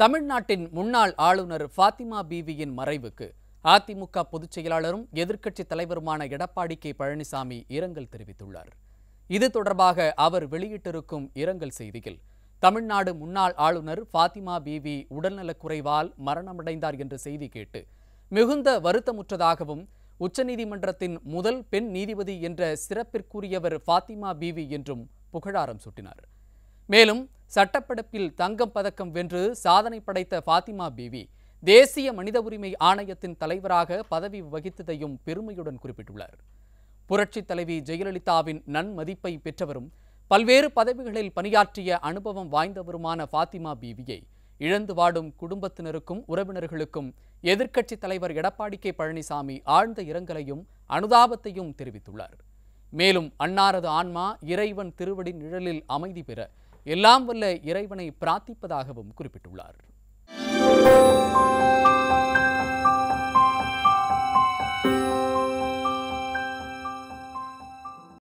தமிழ்நாட்டின் முன்னாள் ஆளுநர் ஃபாத்திமா பீவியின் மறைவுக்கு அதிமுக பொதுச் செயலாளரும் எதிர்க்கட்சித் தலைவருமான எடப்பாடி கே பழனிசாமி இரங்கல் தெரிவித்துள்ளார். இது தொடர்பாக அவர் வெளியிட்டிருக்கும் இரங்கல் செய்தியில், தமிழ்நாடு முன்னாள் ஆளுநர் ஃபாத்திமா பீவி உடல்நலக்குறைவால் மரணமடைந்தார் என்ற செய்தி கேட்டு மிகுந்த வருத்தமுற்றதாகவும், உச்சநீதிமன்றத்தின் முதல் பெண் நீதிபதி என்ற சிறப்பிற்குரியவர் ஃபாத்திமா பீவி என்றும் புகழாரம் சூட்டினார். மேலும் சட்டப்படிப்பில் தங்கம் பதக்கம் வென்று சாதனை படைத்த ஃபாத்திமா பீவி தேசிய மனித உரிமை ஆணையத்தின் தலைவராக பதவி வகித்ததையும் பெருமையுடன் குறிப்பிட்டுள்ளார். புரட்சித் தலைவி ஜெயலலிதாவின் நன்மதிப்பை பெற்றவரும் பல்வேறு பதவிகளில் பணியாற்றிய அனுபவம் வாய்ந்தவருமான ஃபாத்திமா பீவியை இழந்து வாடும் குடும்பத்தினருக்கும் உறவினர்களுக்கும் எதிர்க்கட்சித் தலைவர் எடப்பாடி கே பழனிசாமி ஆழ்ந்த இரங்கலையும் அனுதாபத்தையும் தெரிவித்துள்ளார். மேலும் அன்னாரது ஆன்மா இறைவன் திருவடி நிழலில் அமைதி பெற எல்லாம் வல்ல இறைவனை பிரார்த்திப்பதாகவும் குறிப்பிட்டுள்ளார்.